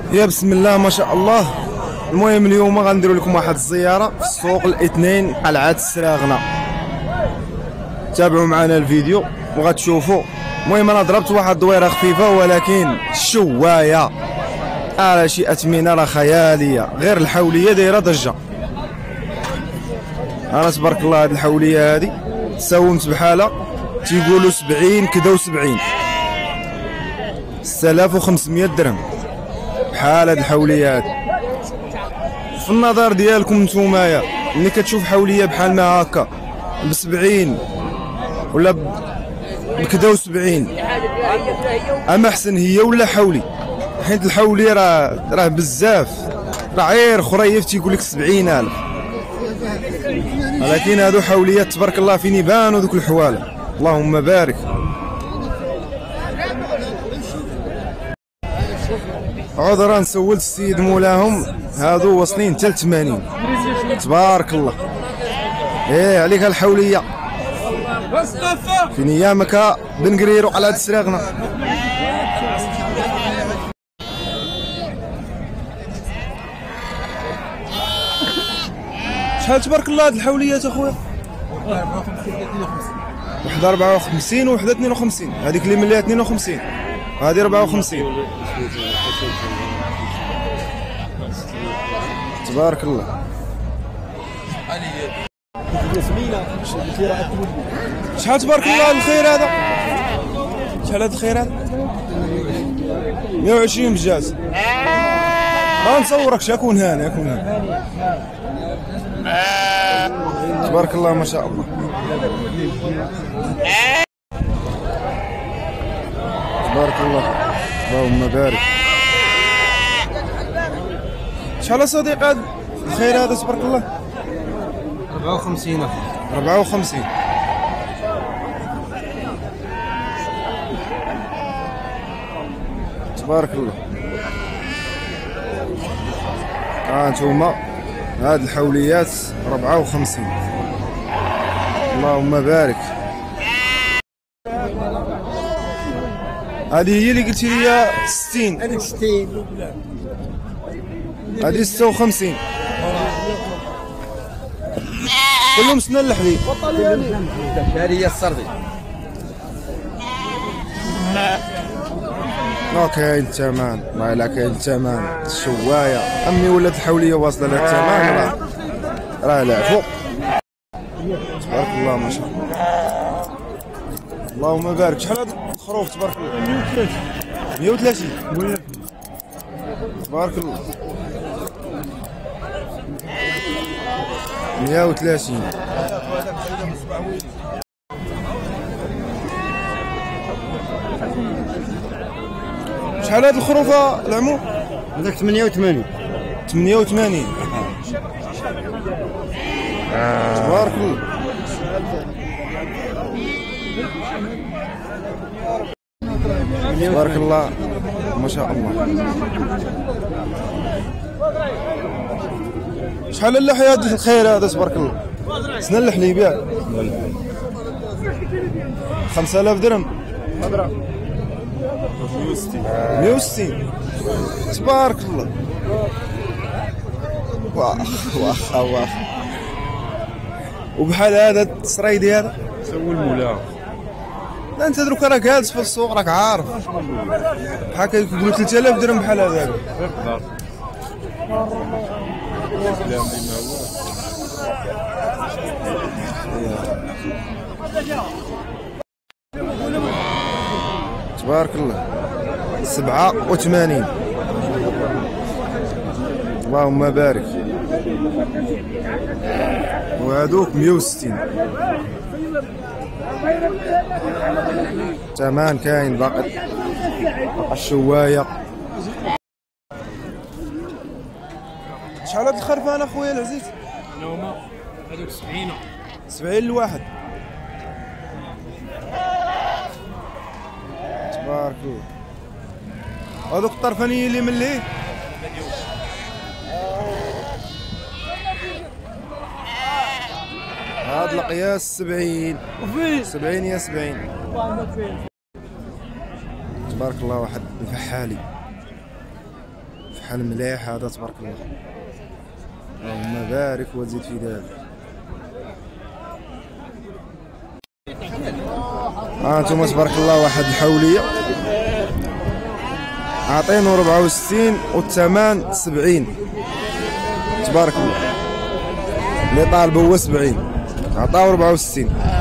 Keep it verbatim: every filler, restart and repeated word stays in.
يا بسم الله ما شاء الله. المهم اليوم غنديروا لكم واحد الزياره في السوق الاثنين قلعه السراغنه. تابعوا معنا الفيديو وغتشوفوا. المهم انا ضربت واحد الدويره خفيفه ولكن شوايه على شي اثمنه راه خياليه، غير الحوليه دايره ضجه. انا تبارك الله هاد الحوليه هادي ساومت بحالها تيقولوا سبعين كدا وسبعين ستة آلاف وخمسمية درهم بحال هاد الحوليه هادي. في النظر ديالكم نتومايا ملي كتشوف حوليه بحال ما هكا بسبعين ولا بكدا وسبعين اما احسن هي ولا حولي؟ حيت الحولي راه راه بزاف، راه غير خريف تيقول لك سبعين ألف، ولكن هادو حوليات تبارك الله فين يبانوا دوك الحواله. اللهم بارك. عذرا سولت السيد مولاهم هادو واصلين حتى ثمانين تبارك الله. ايه عليك الحوليه فين ايامك بن قريرو على هاد السراغنه. شحال تبارك الله هاد الحوليات اخويا؟ وحده أربعة وخمسين وحده اثنين وخمسين. هذيك اللي مليها اثنين وخمسين هذه أربعة وخمسين. تبارك الله. شحال تبارك الله الخير هذا؟ شحال هذا الخير هذا؟ مية وعشرين بجاز. ما نصوركش اكون هاني اكون هاني. تبارك الله ما شاء الله. تبارك الله اللهم بارك. شحال صديق هذا الخير هذا تبارك الله؟ أربعة وخمسين. أربعة وخمسين. تبارك الله. ها انتوما هاد الحوليات أربعة وخمسين. اللهم بارك. هذه هي اللي قلتي لي ستين. هذيك ستين. هذه ستة وخمسين. كلهم سنة اللحلي. هذه هي السردي. ما كاين الثمن، ما الا كاين الثمن الشوايه. امي ولات الحوليه واصله للثمن راه راه العفو. تبارك الله ما شاء الله. اللهم بارك. شحال هاد الخروف تبارك الله؟ مية وثلاثين. تبارك الله. مية وثلاثين. شحال هاد الخروفه العمو؟ هذاك ثمانية وثمانين. ثمانية وثمانين. تبارك الله. تبارك الله ما شاء الله. شحال اللحية هاد الخير هذا تبارك الله؟ سنة اللحلي يبيع خمسة آلاف درهم. مية وستين. تبارك الله. واخ واخ واخ. وبحال هذا السريدي هذا سول المولاه. لا انت دروك راك جالس في السوق راك عارف بحال كيقولوا ثلاثة آلاف درهم بحال هذاك. تبارك الله. سبعة وثمانين. اللهم بارك. وهذوك مية وستين. تمام كاين باقي باقي الشوايه. شحال هاد الخرفان اخويا العزيز؟ هما هذوك سبعين. سبعين الواحد. تبارك الله. هذوك الطرفانيين اللي من ليه؟ هاد القياس سبعين. سبعين يا سبعين. تبارك الله. واحد الفحالي بحال مليح هذا تبارك الله. اللهم بارك وزيد في ذلك. ها انتم تبارك الله واحد الحوليه عاطينو ربعة وستين والثمن سبعين تبارك الله. اللي طالبه هو سبعين عطاو ربعة وستين.